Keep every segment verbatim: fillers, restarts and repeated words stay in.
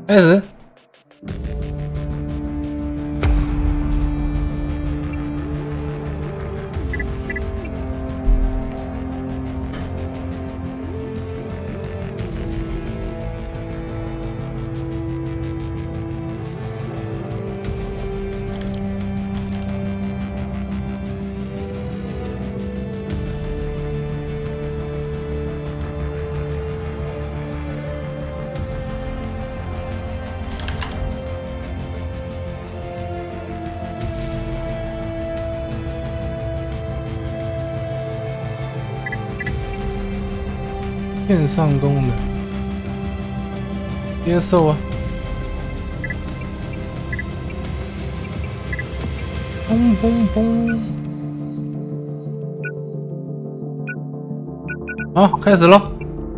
开始。线上功能，接受啊！嘣嘣嘣！好，开始咯。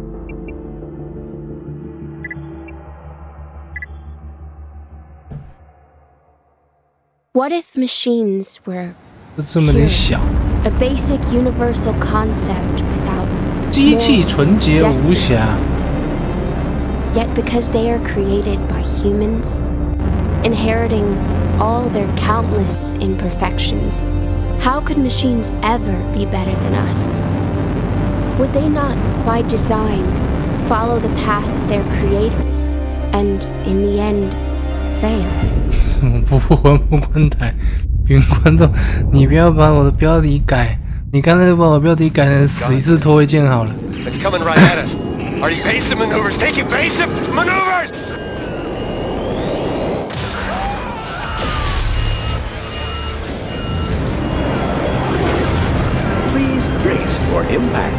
What if machines were 就这么点小 a basic universal concept without 机器纯洁无瑕 Yet because they are created by humans, inheriting all their countless imperfections, how could machines ever be better than us? Would they not, by design, follow the path of their creators, and in the end, fail? 什么不闻不关台？云观众，你不要把我的标题改，你刚才就把我标题改成死一次拖一件好了。 It's coming right at us. Are evasive maneuvers taking evasive maneuvers? Please brace for impact.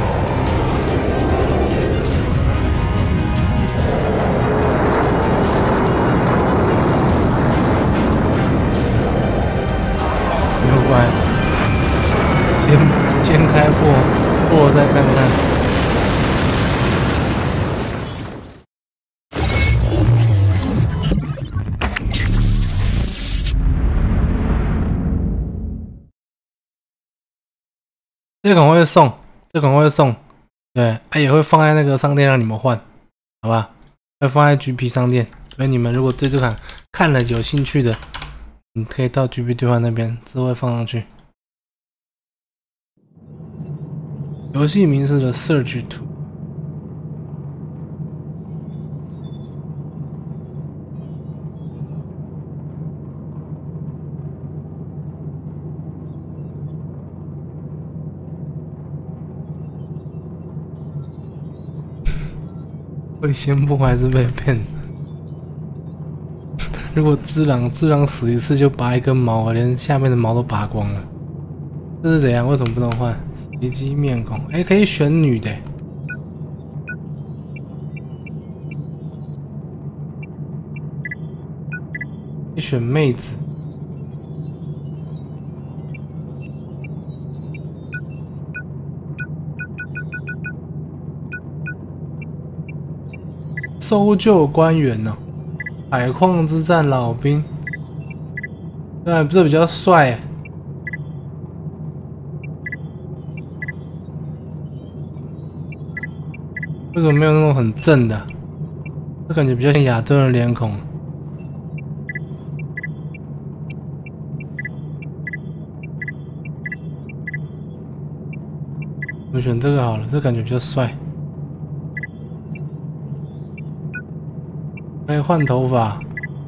No 先先开破，破再看看。这款会送，这款会送，对，它也会放在那个商店让你们换，好吧？会放在 G P 商店，所以你们如果对这款看了有兴趣的，你可以到 G P 兑换那边，只会放上去。游戏名是 The Surge 二。会先破还是被骗？如果只狼只狼死一次就拔一根毛，连下面的毛都拔光了。这是怎样？为什么不能换？随机面孔，哎、欸，可以选女的、欸。可以选妹子。搜救官员呢、哦？海矿之战老兵，对，这比较帅、欸。为什么没有那种很正的、啊？这感觉比较像亚洲人脸孔。我选这个好了，这感觉比较帅。可以换头发。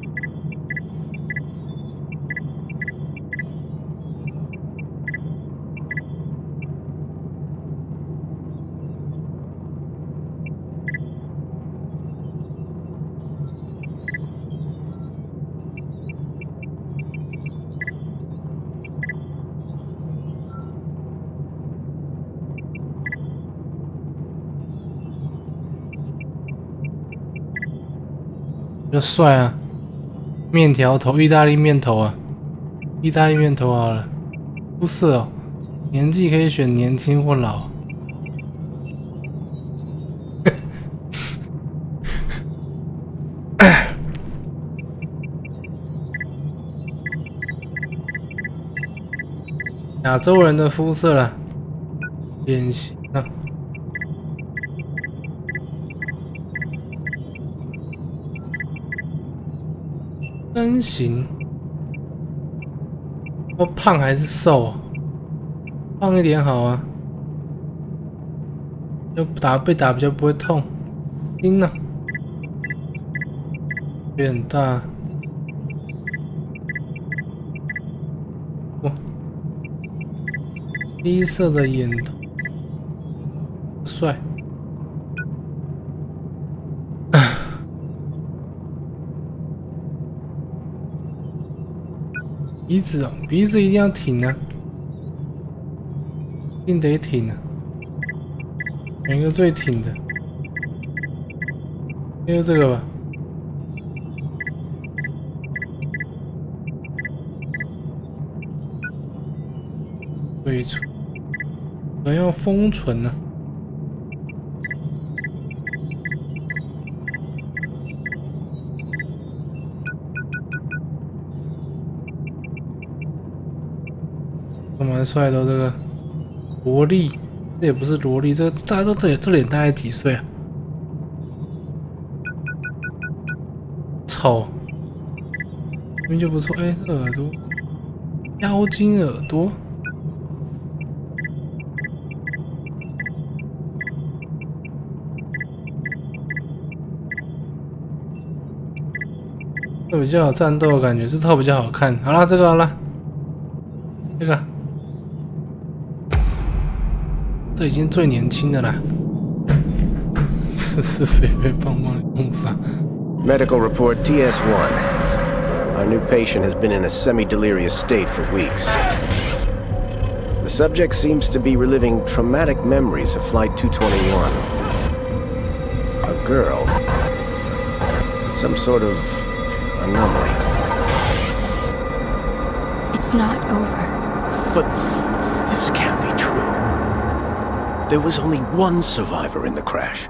比较帅啊，面条头，意大利面头啊，意大利面头好了。肤色哦，年纪可以选年轻或老。亚洲人的肤色啦，脸型啊。 身形，要胖还是瘦啊？胖一点好啊，就打被打比较不会痛。筋呢？有点大。哇，黑色的眼头，帅。鼻子哦，鼻子一定要挺啊，一定得挺啊，选一个最挺的，就这个吧。嘴唇，我要丰唇呢、啊。蛮帅的这个萝莉，这也不是萝莉，这大家都这这脸大概几岁啊？丑，明明就不错。哎、欸，这耳朵，妖精耳朵，这比较有战斗的感觉，这套比较好看。好啦，这个好了，这个。这已经最年轻的啦，这是肥肥胖胖的公傻。 Medical report T S one. Our new patient has been in a semi-delirious state for weeks. The subject seems to be reliving traumatic memories of Flight two twenty-one. A girl. Some sort of anomaly. It's not over. But this can't be true. There was only one survivor in the crash.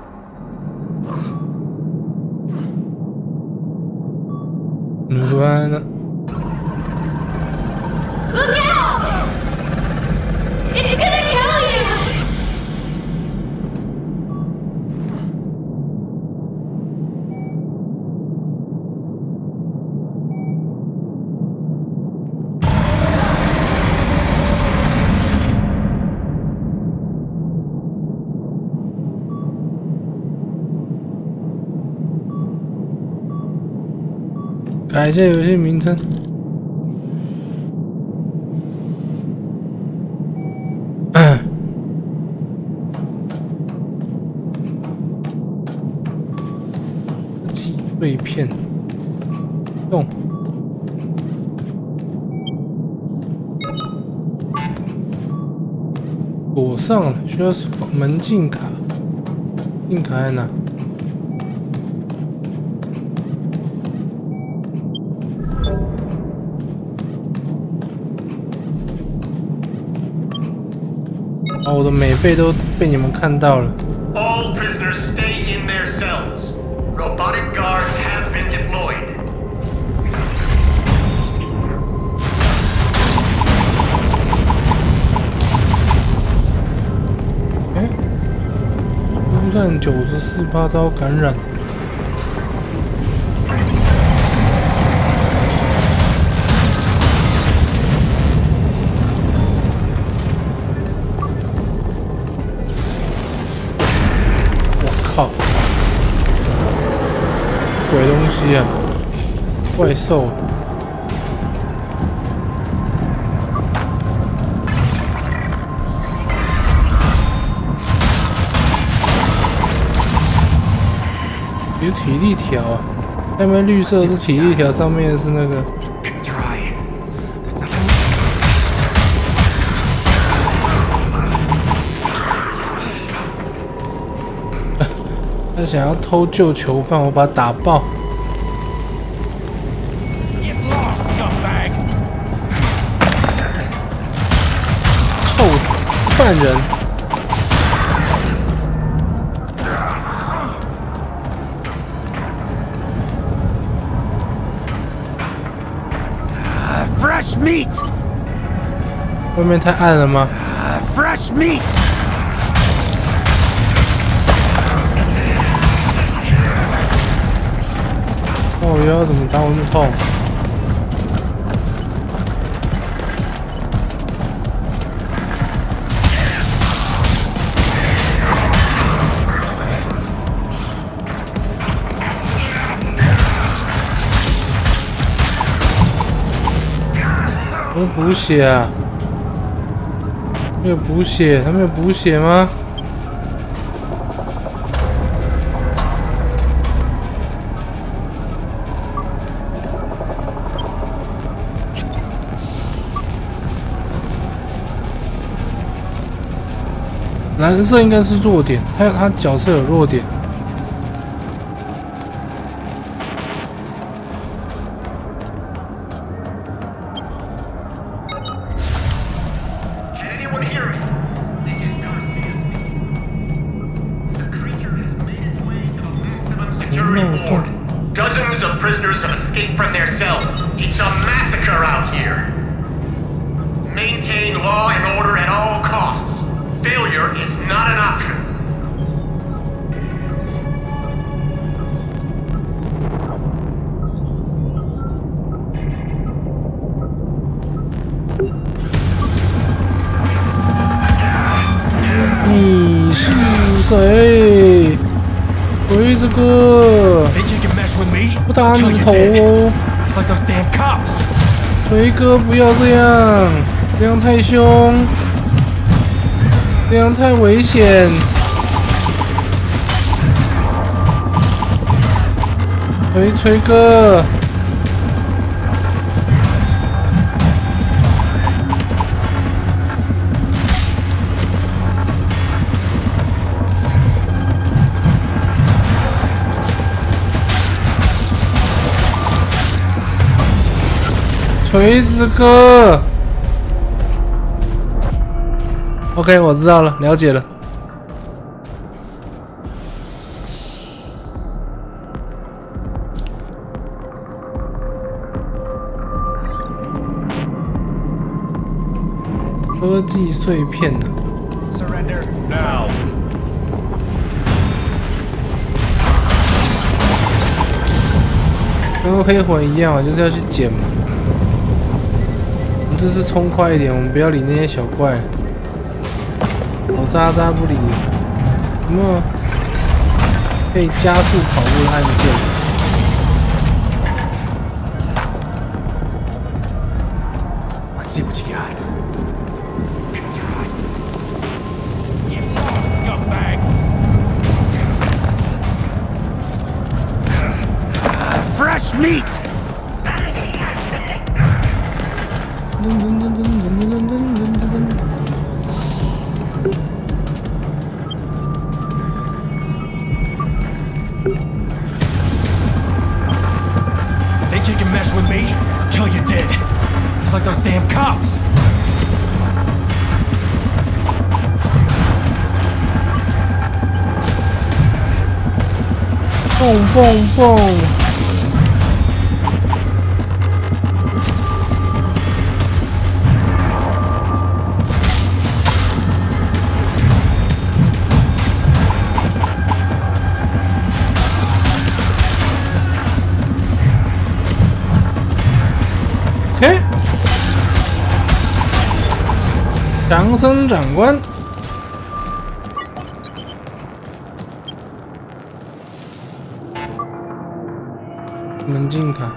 Look out! It's gonna kill you! 改一下游戏名称。击碎片，动。锁上了，需要门禁卡。禁卡在哪？啊！我的美背都被你们看到了。 All prisoners stay in their cells. Robotic guards have been deployed. 哎，污染九十四趴遭感染。靠！鬼东西啊！怪兽！有体力条啊！下面绿色是体力条，上面是那个。他想要偷救囚犯，我把他打爆。臭犯人！ Uh, fresh meat. 外面太暗了吗 Uh, fresh meat. 哦，腰怎么打我那么痛？ 不是补血啊？没有补血，他没有补血吗？ 蓝色应该是弱点，他他角色有弱点。 Dozens of prisoners have escaped from their cells. It's a massacre out here. Maintain law and order at all costs. Failure is not an option. You 你是谁？锤子哥！我打你头哦！锤哥，不要这样，这样太凶。 这样太危险！锤锤哥，锤子哥。 OK， 我知道了，了解了。科技碎片呢、啊、 ？Surrender now。 跟黑魂一样，就是要去捡嘛。我们这次冲快一点，我们不要理那些小怪了。 我渣渣不理，有没有可以加速跑步的按键？ 我知我自己。Fresh meat. You can mess with me, kill you dead. Just like those damn cops. 蹦蹦蹦！强森长官，门禁卡。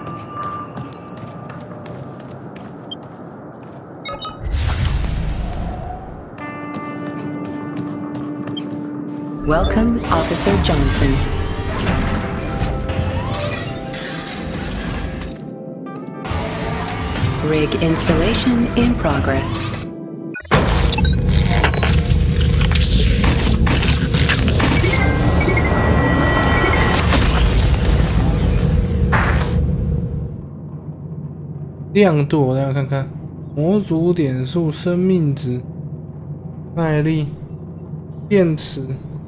Welcome, Officer Johnson. Rig installation in progress. 亮度，我大家看看，模组点数、生命值、耐力、电池。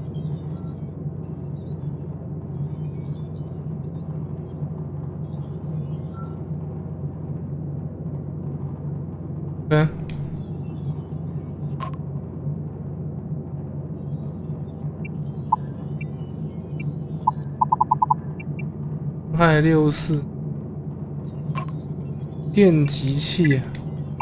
看，害六四。 电极器、啊，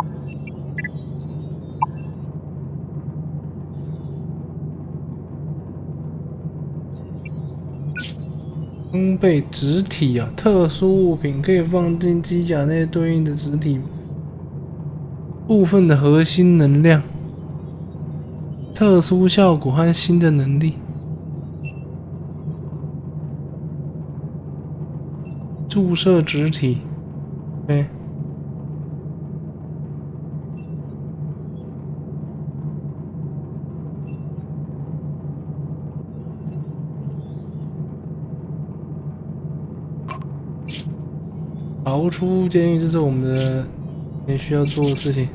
装备植体啊，特殊物品可以放进机甲内对应的植体部分的核心能量、特殊效果和新的能力。注射植体，对。逃出监狱，这是我们的也需要做的事情。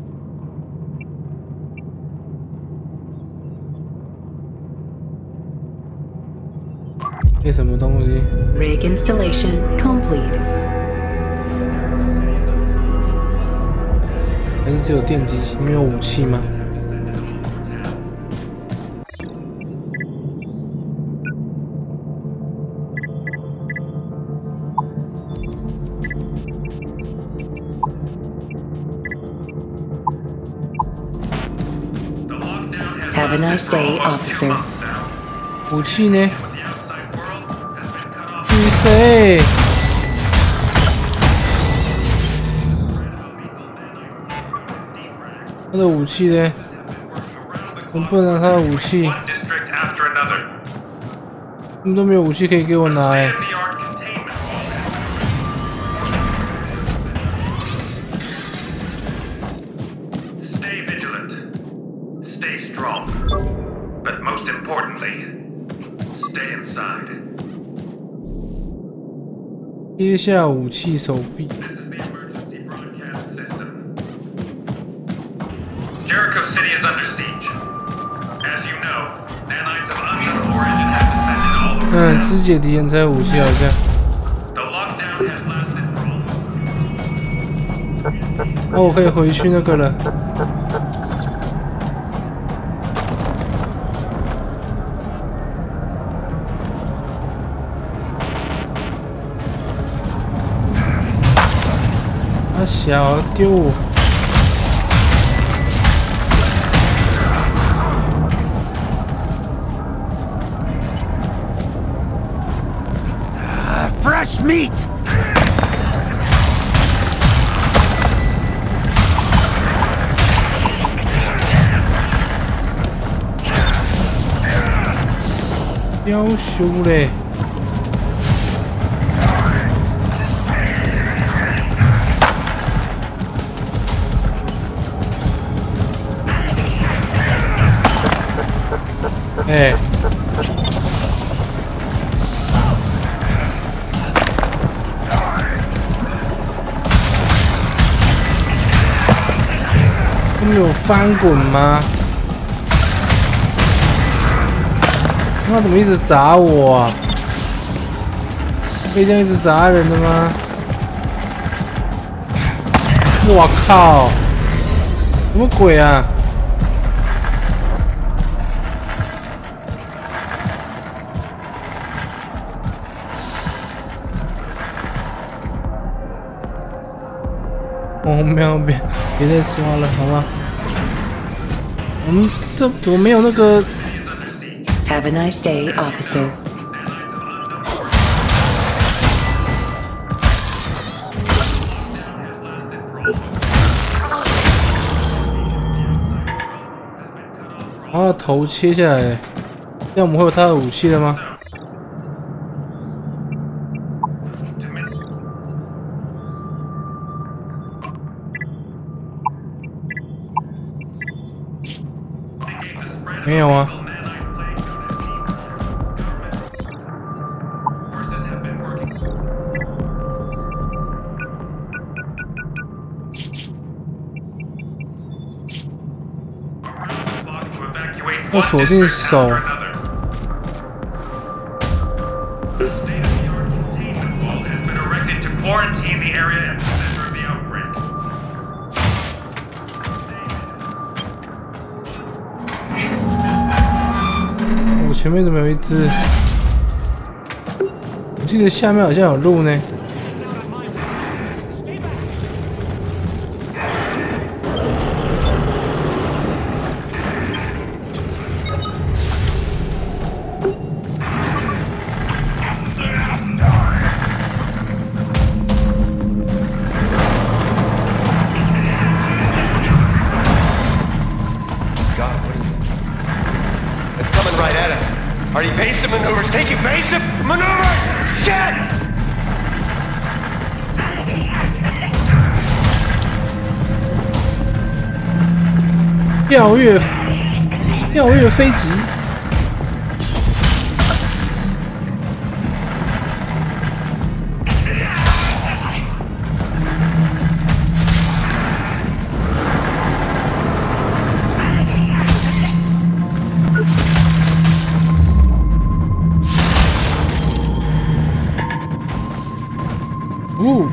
这什么东西 ？Rig installation complete。 还是只有电击器，没有武器吗？ Have a nice day, officer. 武器呢？你谁？他的武器呢？我不能拿他的武器。你们都没有武器可以给我拿哎。 接下武器手臂。 Jericho City is under siege. As you know, nanites of unknown origin have descended all over. 嗯，肢解敌人才有武器好像。 The lockdown has lasted for almost. 哦，我可以回去那个了。 小丢我！ Uh, fresh meat! 要修嘞！ 哎，他们有翻滚吗？他怎么一直砸我啊？可以这样一直砸人的吗？我靠！什么鬼啊？ 哦，没有，别别再刷了，好吗？我们这怎么没有那个 ？Have a nice day, officer. 把头切下来，这样我们会有他的武器了吗？ 没有啊。要锁定手。我前面怎么有一只？我记得下面好像有路呢。 Jericho 跳跃，跳跃飞机。哦。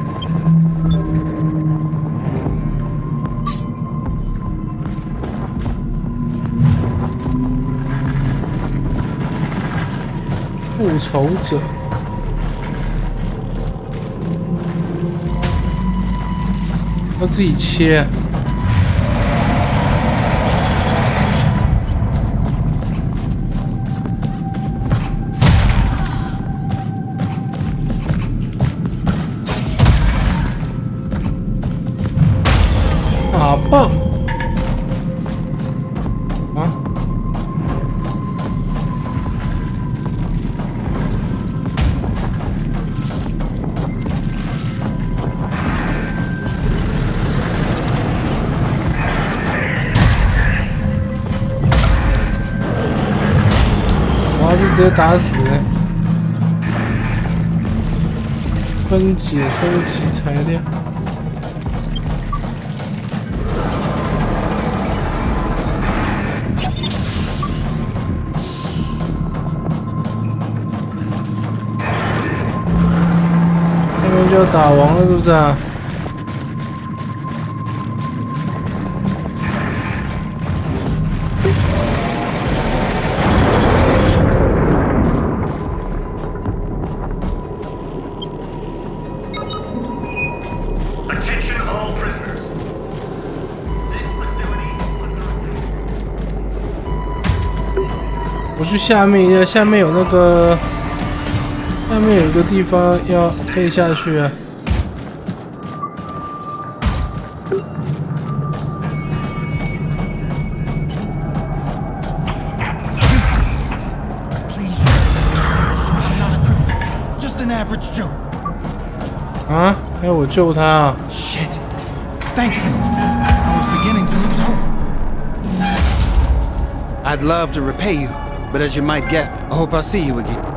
复仇者，要自己切。打爆！啊！ 直接打死、欸！分解收集材料。那边就要打完了，是不是啊？ 我去下面一下，下面有那个，下面有一个地方要可以下去啊。啊，还有我救他啊 ！Shit! Thank you. I was beginning to lose hope. I'd love to repay you. But as you might guess, I hope I'll see you again.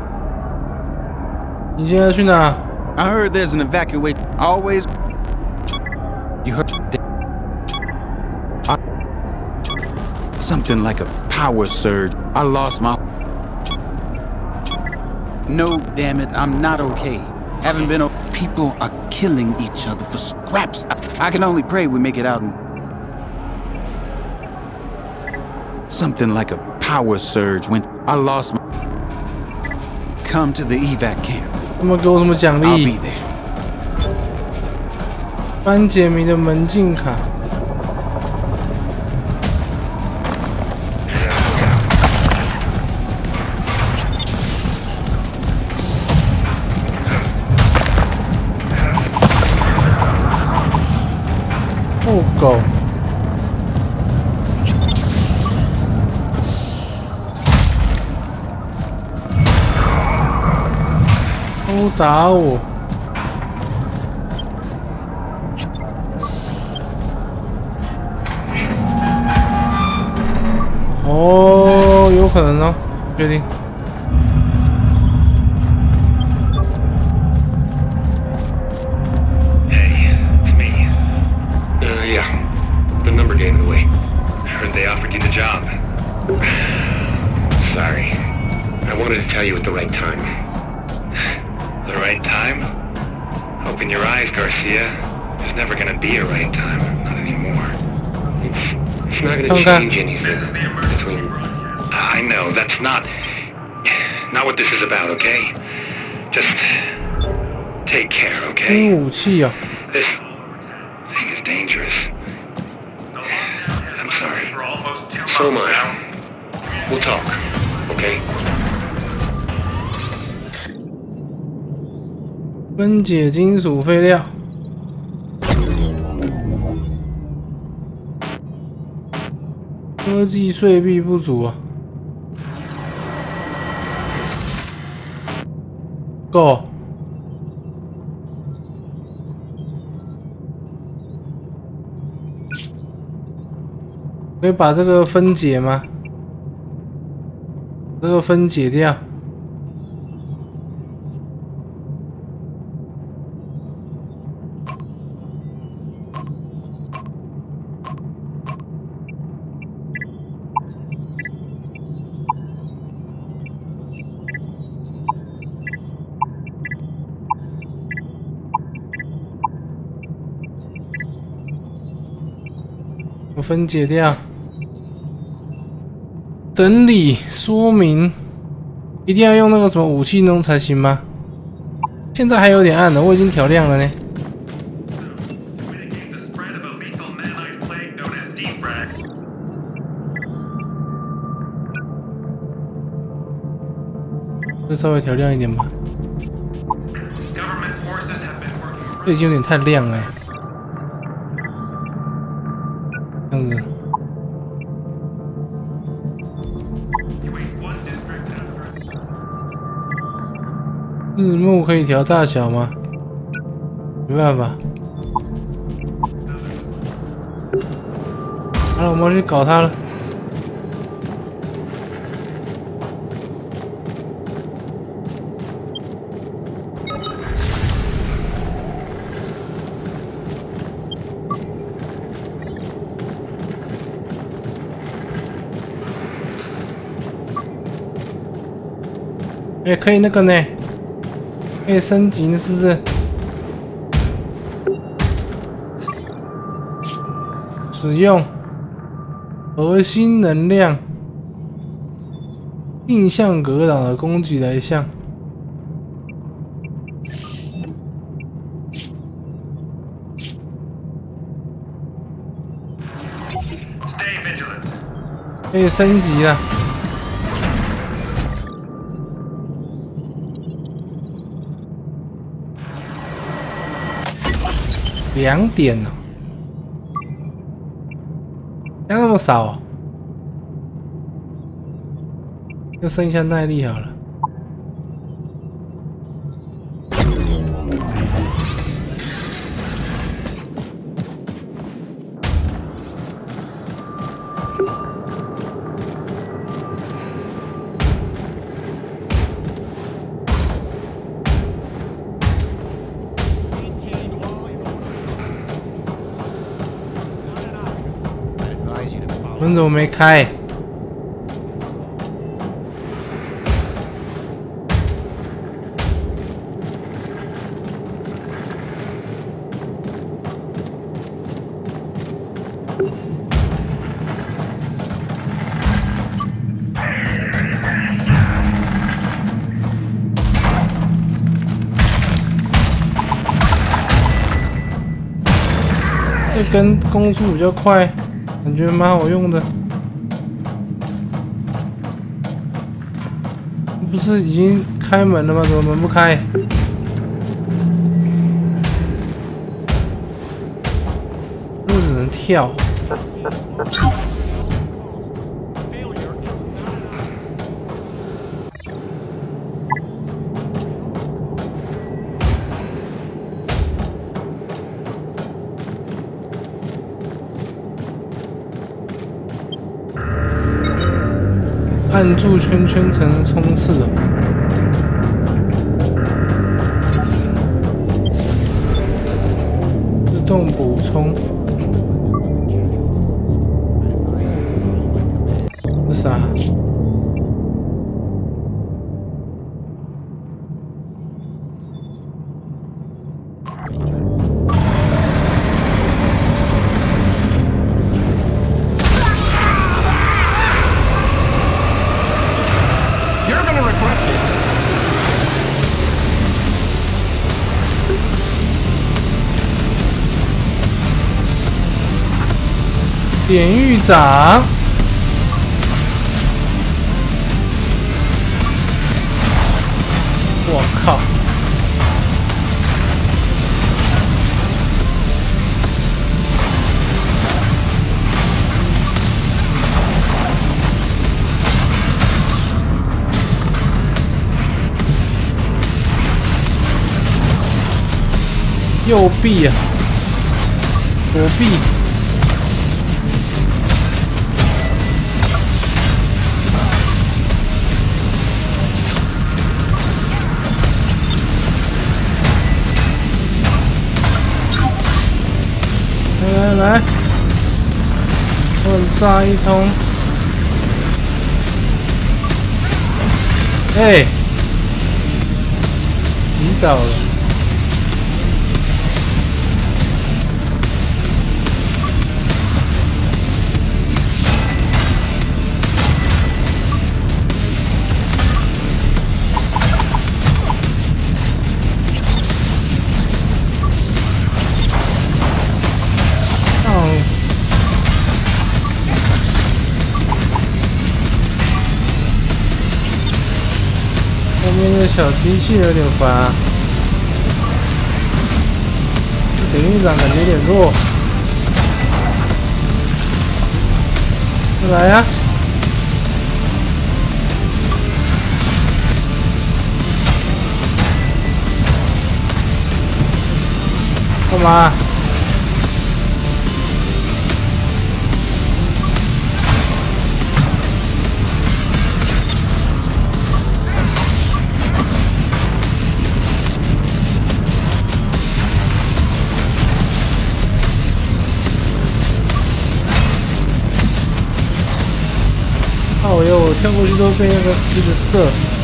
你现在去哪 I heard there's an evacuation. Always. You heard something like a power surge. I lost my. No, damn it, I'm not okay. Haven't been. People are killing each other for scraps. I, I can only pray we make it out. And... Something like a power surge when I lost my. Come to the evac camp. 他们给我什么奖 I'll 励 be？ there. 班杰明的门禁卡。哦，狗。 都打我！哦，有可能哦，不确定。 Hey, it's me. Uh, yeah. The number gave it away. I heard they offered you the job. Sorry. I wanted to tell you at the right time. The right time? Open your eyes, Garcia. There's never gonna be a right time. Not anymore. It's, it's not gonna change anything between... I know, that's not... Not what this is about, okay? Just... Take care, okay? 武器啊！ This thing is dangerous. I'm sorry. So am I. We'll talk, okay? 分解金属废料。科技税币不足啊。够。 可以把这个分解吗？这个分解掉。我分解掉，整理说明，一定要用那个什么武器弄才行吗？现在还有点暗了，我已经调亮了呢。再稍微调亮一点吧，这已经有点太亮了。 这样子，字幕可以调大小吗？没办法。好了，我们要去搞它了。哎、欸，可以那个呢，可以升级呢，是不是？使用核心能量定向格挡的攻击来向。可以升级了。 两点哦，加那么少、哦，就剩下耐力好了。门怎么没开？这根攻速比较快。 感觉蛮好用的，不是已经开门了吗？怎么门不开？这只能跳。按住圈圈才能冲刺哦。自动补充。这啥？典狱长，我靠！右臂啊，左臂。 来，乱炸一通。哎、欸，击倒了。 那个小机器有点烦，典狱长感觉有点弱，来呀、啊！干嘛？ 哦哟，我跳过去都被那个一直射，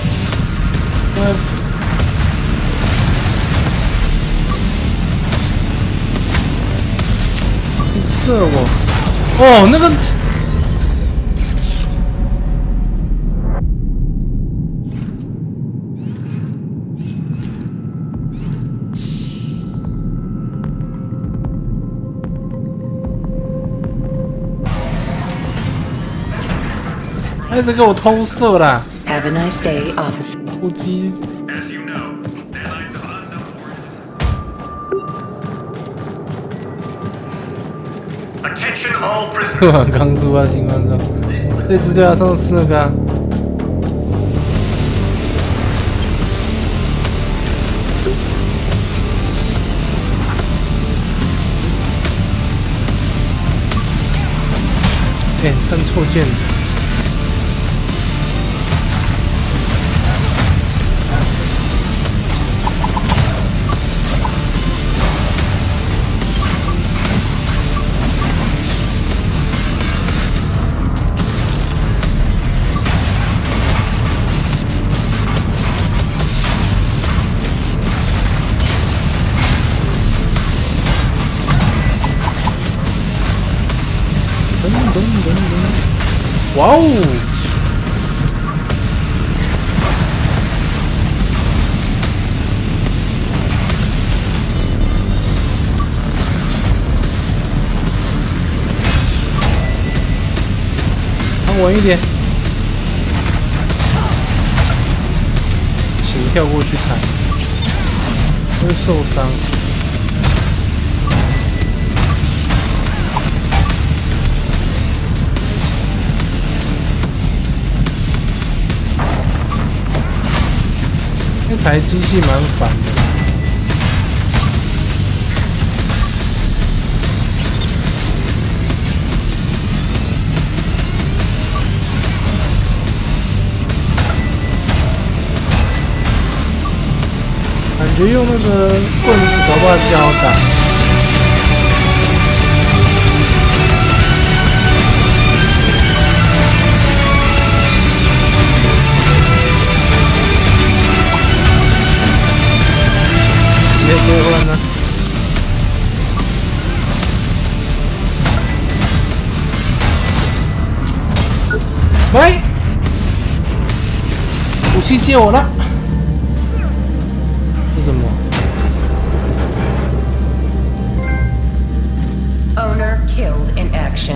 你射我！哦，那个，他一直给我偷射啦！ Have a nice day, officer. 呼机。不管刚出发情况中，这只对他上次那个、啊。哎、欸，看错键。 哇哦！看稳一点，请跳过去踩，会受伤。 这台机器蛮烦的，感觉用那个棍子搞不好比较好打。 直接切换呢？喂，武器借我了。是什么 ？Owner killed in action.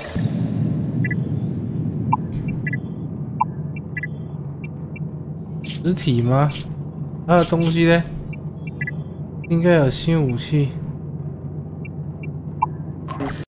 实体吗？还有东西嘞？ 应该有新武器。